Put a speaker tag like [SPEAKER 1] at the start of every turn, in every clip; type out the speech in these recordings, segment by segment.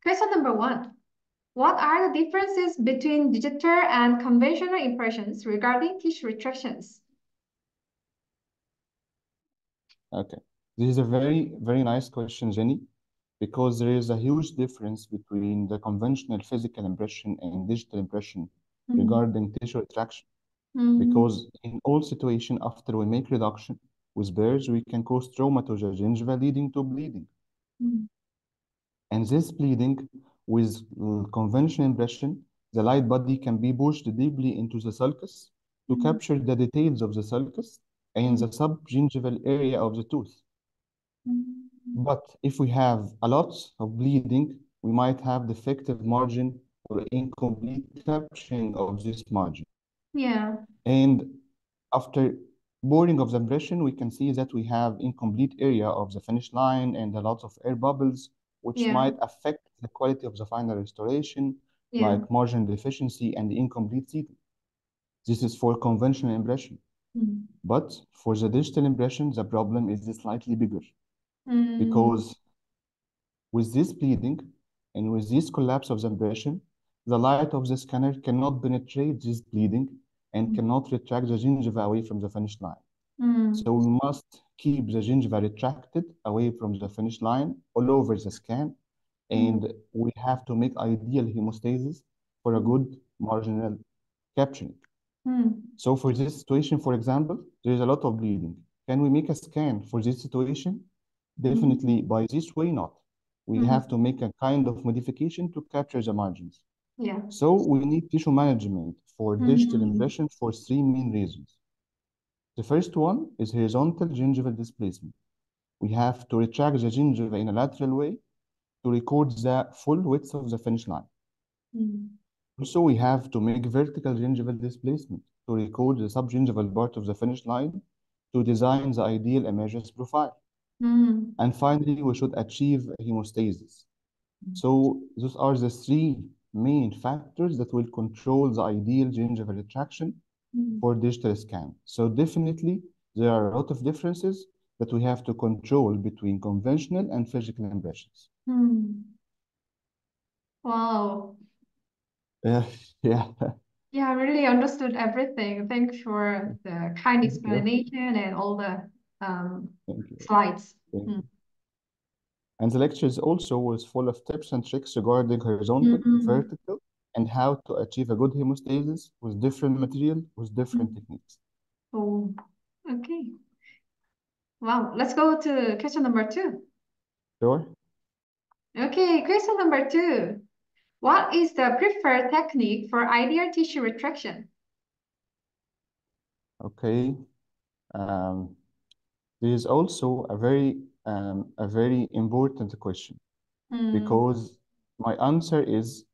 [SPEAKER 1] Question number 1. What are the differences between digital and conventional impressions regarding tissue retractions?
[SPEAKER 2] Okay, this is a very, very nice question, Jenny, because there is a huge difference between the conventional physical impression and digital impression regarding tissue retraction. Because in all situations, after we make reduction with burrs, we can cause trauma to the gingiva, leading to bleeding. And this bleeding with conventional impression, the light body can be pushed deeply into the sulcus to capture the details of the sulcus and the subgingival area of the tooth. But if we have a lot of bleeding, we might have defective margin or incomplete capturing of this margin.
[SPEAKER 1] Yeah.
[SPEAKER 2] And after boring of the impression, we can see that we have incomplete area of the finish line and a lot of air bubbles, which might affect the quality of the final restoration, like margin deficiency and incomplete seating. This is for conventional impression. But for the digital impression, the problem is slightly bigger because with this bleeding and with this collapse of the impression, the light of the scanner cannot penetrate this bleeding and cannot retract the gingiva away from the finish line. So we must keep the gingiva retracted away from the finish line all over the scan, and we have to make ideal hemostasis for a good marginal capturing. So for this situation, for example, there is a lot of bleeding. Can we make a scan for this situation? Definitely by this way, not. We have to make a kind of modification to capture the margins.
[SPEAKER 1] Yeah.
[SPEAKER 2] So we need tissue management for digital impression for 3 main reasons. The first one is horizontal gingival displacement. We have to retract the gingiva in a lateral way to record the full width of the finish line. Also, we have to make vertical gingival displacement to record the subgingival part of the finish line to design the ideal emergence profile. And finally, we should achieve hemostasis. So those are the 3 main factors that will control the ideal gingival retraction for digital scan. So definitely, there are a lot of differences that we have to control between conventional and physical impressions.
[SPEAKER 1] Wow.
[SPEAKER 2] Yeah.
[SPEAKER 1] Yeah, I really understood everything. Thanks for the kind explanation and all the
[SPEAKER 2] Thank you.
[SPEAKER 1] slides.
[SPEAKER 2] Thank you. And the lectures also was full of tips and tricks regarding horizontal, vertical, and how to achieve a good hemostasis with different material, with different techniques.
[SPEAKER 1] Oh, okay. Wow, let's go to question number 2.
[SPEAKER 2] Sure.
[SPEAKER 1] Okay, question number 2. What is the preferred technique for ideal tissue retraction?
[SPEAKER 2] Okay. There is also a very important question because my answer is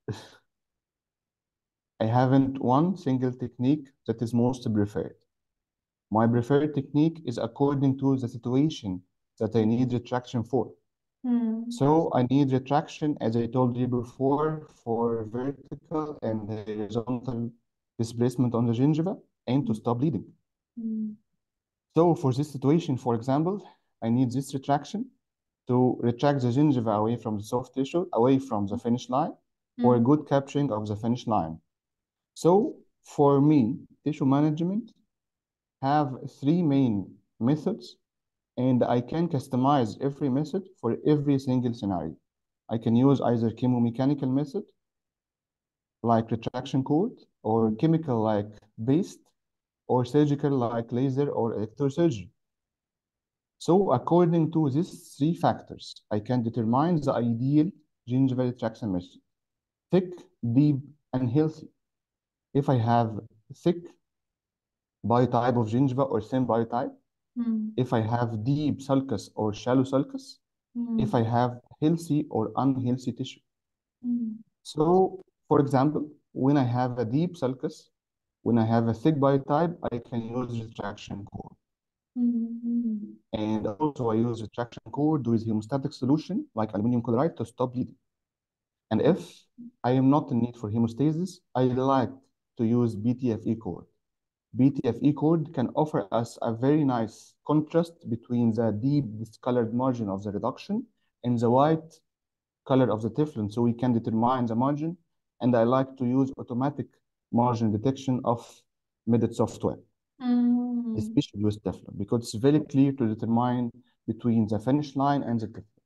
[SPEAKER 2] I haven't one single technique that is most preferred. My preferred technique is according to the situation that I need retraction for. So I need retraction, as I told you before, for vertical and horizontal displacement on the gingiva and to stop bleeding. So for this situation, for example, I need this retraction to retract the gingiva away from the soft tissue, away from the finish line, for a good capturing of the finish line. So for me, tissue management have 3 main methods, and I can customize every method for every single scenario. I can use either chemomechanical method, like retraction cord, or chemical like BAST, or surgical like laser or electrosurgery. So according to these 3 factors, I can determine the ideal gingival retraction method: thick, deep, and healthy. If I have thick biotype of gingiva or thin biotype, if I have deep sulcus or shallow sulcus, if I have healthy or unhealthy tissue. So, for example, when I have a deep sulcus, when I have a thick biotype, I can use retraction cord. And also I use retraction cord with hemostatic solution like aluminum chloride to stop bleeding. And if I am not in need for hemostasis, I like to use BTFE cord. BTFE cord can offer us a very nice contrast between the deep discolored margin of the reduction and the white color of the Teflon so we can determine the margin. And I like to use automatic margin detection of embedded software, especially with Teflon, because it's very clear to determine between the finish line and the Teflon.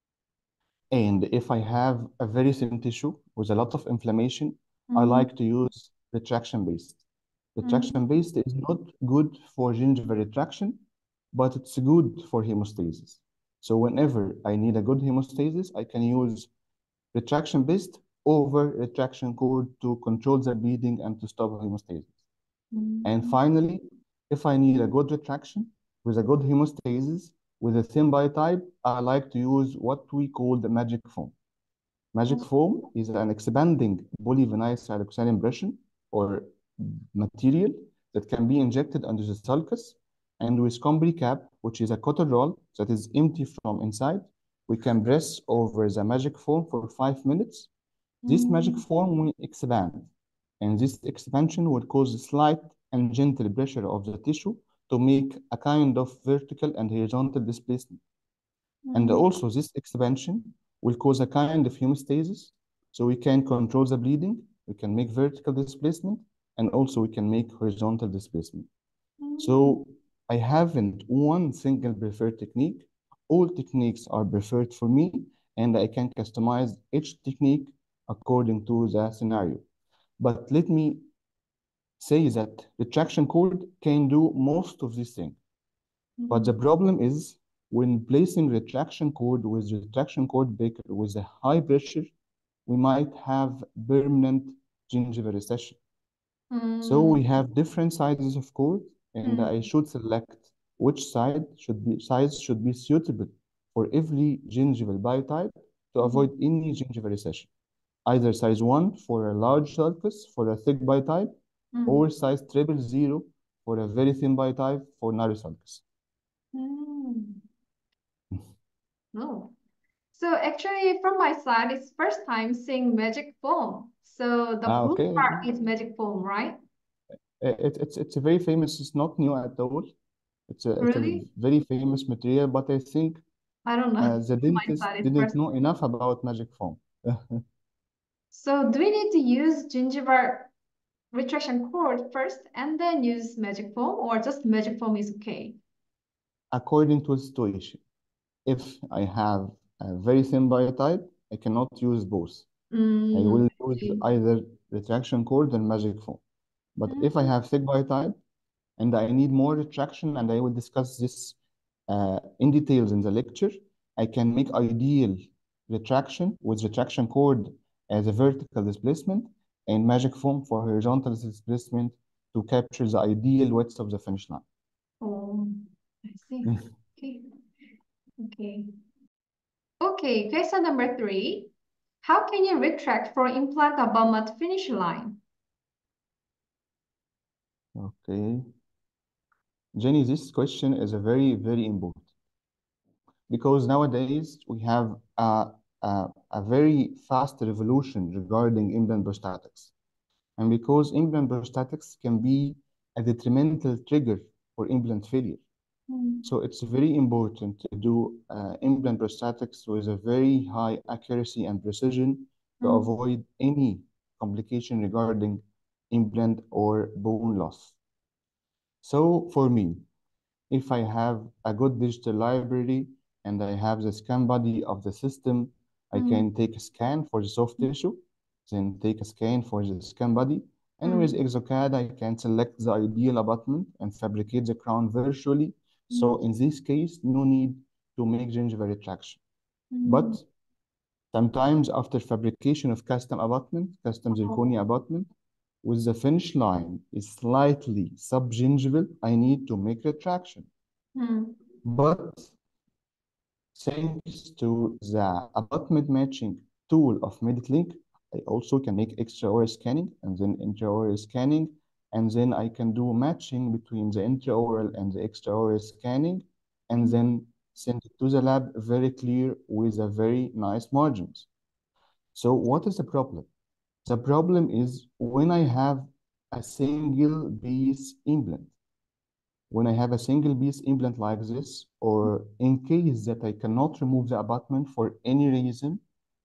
[SPEAKER 2] And if I have a very thin tissue with a lot of inflammation, I like to use retraction-based. Retraction-based is not good for gingival retraction, but it's good for hemostasis. So whenever I need a good hemostasis, I can use retraction-based over retraction cord to control the bleeding and to stop hemostasis. And finally, if I need a good retraction with a good hemostasis, with a thin biotype, I like to use what we call the magic foam. Magic foam is an expanding polyvinyl siloxane impression or material that can be injected under the sulcus, and with Combri cap, which is a cotton roll that is empty from inside, we can press over the magic foam for 5 minutes. This magic foam will expand, and this expansion will cause a slight and gentle pressure of the tissue to make a kind of vertical and horizontal displacement. And also this expansion will cause a kind of hemostasis, so we can control the bleeding, we can make vertical displacement, and also we can make horizontal displacement. So I haven't one single preferred technique. All techniques are preferred for me, and I can customize each technique according to the scenario. But let me say that retraction cord can do most of these things. But the problem is when placing retraction cord with retraction cord breaker with a high pressure, we might have permanent gingival recession. So we have different sizes of cord, and I should select which size should be suitable for every gingival biotype to avoid any gingival recession. Either size 1 for a large sulcus for a thick biotype, or size 000 for a very thin biotype for narrow sulcus.
[SPEAKER 1] No. So actually, from my side, it's first time seeing magic foam. So the blue
[SPEAKER 2] Okay.
[SPEAKER 1] part is magic foam, right?
[SPEAKER 2] It's a very famous. It's not new at all. It's a
[SPEAKER 1] Really?
[SPEAKER 2] very famous material, but I think
[SPEAKER 1] I don't know.
[SPEAKER 2] the
[SPEAKER 1] From my
[SPEAKER 2] dentist
[SPEAKER 1] side, it's
[SPEAKER 2] didn't
[SPEAKER 1] first.
[SPEAKER 2] know enough about magic foam.
[SPEAKER 1] So do we need to use gingival retraction cord first and then use magic foam, or just magic foam is okay?
[SPEAKER 2] According to the situation. If I have a very thin biotype, I cannot use both. I will use either retraction cord and magic foam. But if I have thick biotype and I need more retraction, and I will discuss this in details in the lecture, I can make ideal retraction with retraction cord as a vertical displacement and magic foam for horizontal displacement to capture the ideal width of the finish line.
[SPEAKER 1] Oh, I see. Okay. Okay. Okay, question number 3. How can you retract for implant abutment finish line?
[SPEAKER 2] Okay. Jenny, this question is a very, very important because nowadays we have a very fast revolution regarding implant prosthetics. And because implant prosthetics can be a detrimental trigger for implant failure. So it's very important to do implant prosthetics with a very high accuracy and precision to avoid any complication regarding implant or bone loss. So for me, if I have a good digital library and I have the scan body of the system, I can take a scan for the soft tissue, then take a scan for the scan body, and with Exocad, I can select the ideal abutment and fabricate the crown virtually. So in this case, no need to make gingival retraction. But sometimes after fabrication of custom abutment, custom zirconia abutment, with the finish line is slightly subgingival, I need to make retraction. But thanks to the abutment matching tool of MediClinic, I also can make extraoral scanning and then intraoral scanning, and then I can do matching between the intraoral and the extraoral scanning, and then send it to the lab very clear with a very nice margins. So what is the problem? The problem is when I have a single piece implant. When I have a single piece implant like this, or in case that I cannot remove the abutment for any reason,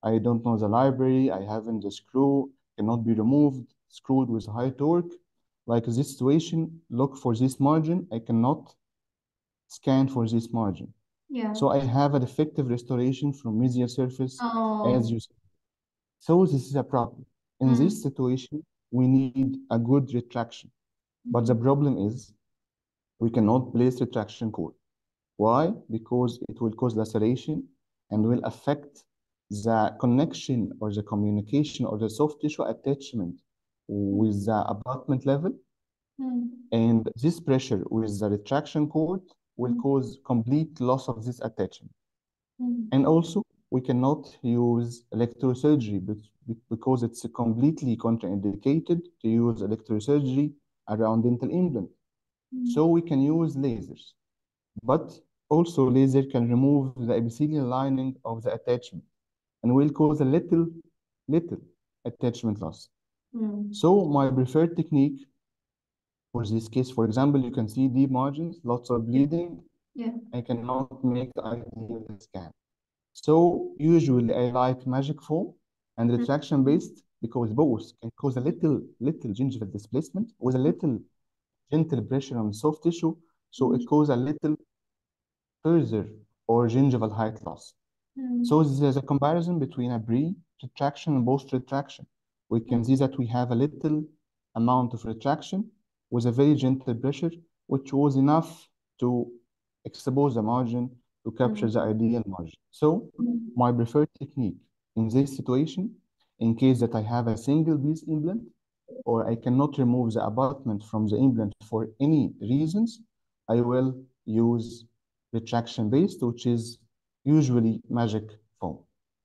[SPEAKER 2] I don't know the library, I haven't the screw, cannot be removed, screwed with high torque. Like this situation, look for this margin, I cannot scan for this margin.
[SPEAKER 1] Yeah.
[SPEAKER 2] So I have a defective restoration from medial surface as
[SPEAKER 1] Oh.
[SPEAKER 2] you see. So this is a problem. In this situation, we need a good retraction. But the problem is we cannot place retraction cord. Why? Because it will cause laceration and will affect the connection or the communication or the soft tissue attachment with the abutment level. And this pressure with the retraction cord will cause complete loss of this attachment. And also, we cannot use electrosurgery because it's completely contraindicated to use electrosurgery around dental implant. So we can use lasers. But also laser can remove the epithelial lining of the attachment and will cause a little attachment loss. So my preferred technique for this case, for example, you can see deep margins, lots of bleeding.
[SPEAKER 1] Yeah.
[SPEAKER 2] I cannot make the ideal scan. So usually I like magic foam and retraction based because both can cause a little gingival displacement with a little gentle pressure on soft tissue. So it causes a little further or gingival height loss. So this is a comparison between a pre-retraction and post-retraction. We can see that we have a little amount of retraction with a very gentle pressure, which was enough to expose the margin to capture the ideal margin. So my preferred technique in this situation, in case that I have a single piece implant, or I cannot remove the abutment from the implant for any reasons, I will use retraction based, which is usually magic foam.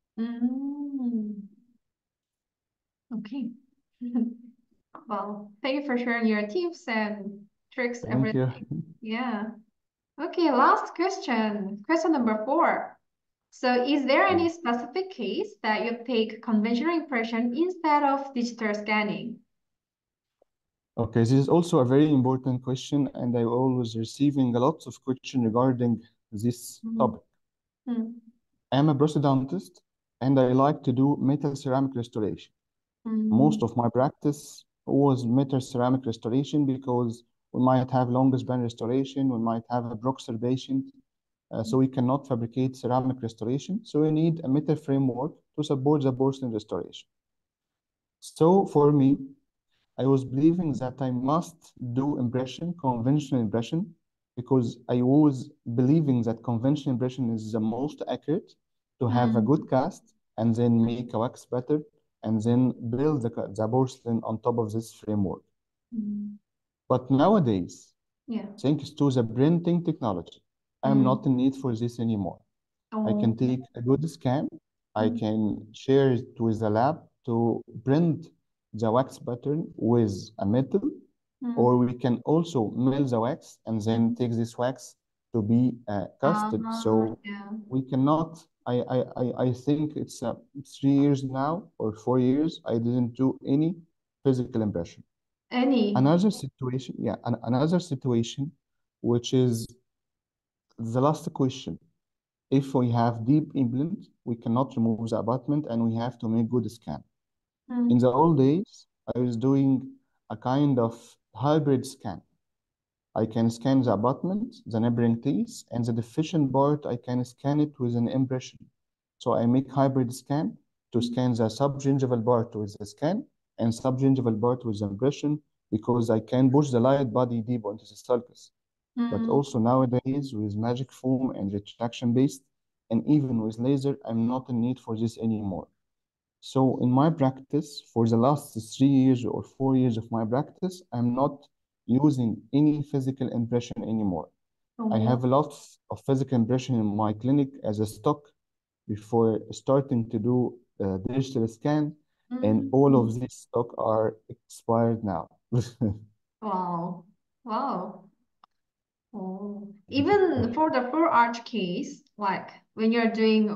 [SPEAKER 1] Okay. Well, thank you for sharing your tips and tricks,
[SPEAKER 2] Thank
[SPEAKER 1] everything.
[SPEAKER 2] you.
[SPEAKER 1] Yeah. Okay, last question. Question number 4. So is there any specific case that you take conventional impression instead of digital scanning?
[SPEAKER 2] Okay, this is also a very important question, and I always receiving a lot of questions regarding this topic. I'm a prosthodontist, and I like to do metal ceramic restoration. Most of my practice was metal ceramic restoration because we might have long span restoration, we might have a Broxer patient, so we cannot fabricate ceramic restoration. So we need a metal framework to support the porcelain restoration. So for me, I was believing that I must do impression, conventional impression, because I was believing that conventional impression is the most accurate to have a good cast and then make a wax pattern and then build the porcelain on top of this framework. But nowadays, thanks to the printing technology, I'm not in need for this anymore. I can take a good scan, I can share it with the lab to print the wax pattern with a metal, or we can also mill the wax and then take this wax to be casted. So we cannot, I think it's 3 years now or 4 years, I didn't do any physical impression. Another situation, another situation, which is the last question. If we have deep implant, we cannot remove the abutment and we have to make good scan. In the old days, I was doing a kind of hybrid scan. I can scan the abutment, the neighboring teeth, and the deficient part, I can scan it with an impression. So I make hybrid scan to scan the subgingival part with the scan and subgingival part with the impression, because I can push the light body deep into the sulcus. But also nowadays with magic foam and retraction based, and even with laser, I'm not in need for this anymore. So in my practice, for the last 3 years or 4 years of my practice, I'm not using any physical impression anymore. I have a lot of physical impression in my clinic as a stock before starting to do digital scan, and all of these stock are expired now.
[SPEAKER 1] Wow. Wow. Oh, even for the full arch case, like when you're doing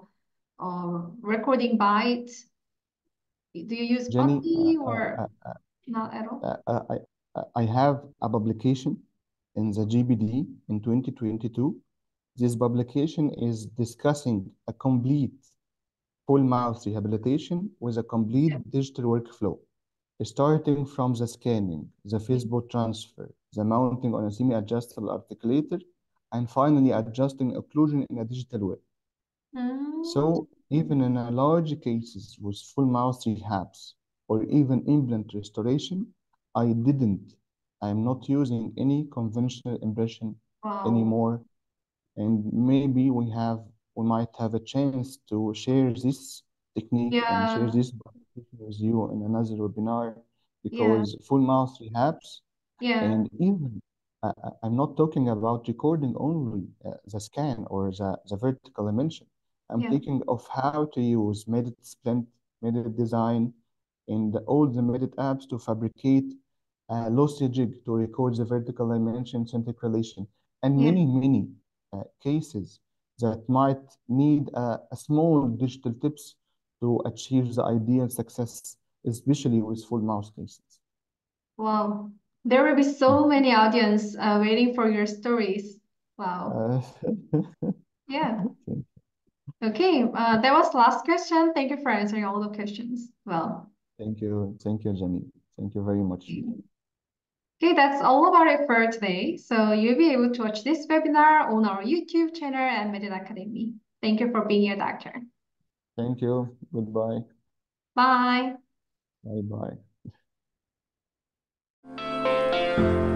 [SPEAKER 1] recording bites, do you use
[SPEAKER 2] Jenny,
[SPEAKER 1] putty or not at all?
[SPEAKER 2] I have a publication in the GBD in 2022. This publication is discussing a complete full mouth rehabilitation with a complete digital workflow, starting from the scanning, the Facebook transfer, the mounting on a semi-adjustable articulator, and finally adjusting occlusion in a digital way. So even in a large cases with full mouth rehabs or even implant restoration, I'm not using any conventional impression anymore. And maybe we might have a chance to share this technique and share this with you in another webinar, because full mouth rehabs and even I'm not talking about recording only the scan or the vertical dimension. I'm thinking of how to use Medit Splint, Medit Design, and all the Medit apps to fabricate a lossy jig to record the vertical dimension, centric relation, and many cases that might need a small digital tips to achieve the ideal success, especially with full mouse cases.
[SPEAKER 1] Wow. There will be so many audience waiting for your stories. Wow. Yeah. Okay, that was last question. Thank you for answering all the questions. Well.
[SPEAKER 2] Thank you, Jenny. Thank you very much.
[SPEAKER 1] Okay, that's all about it for today. So you'll be able to watch this webinar on our YouTube channel and Medit Academy. Thank you for being here, doctor.
[SPEAKER 2] Thank you. Goodbye.
[SPEAKER 1] Bye.
[SPEAKER 2] Bye-bye.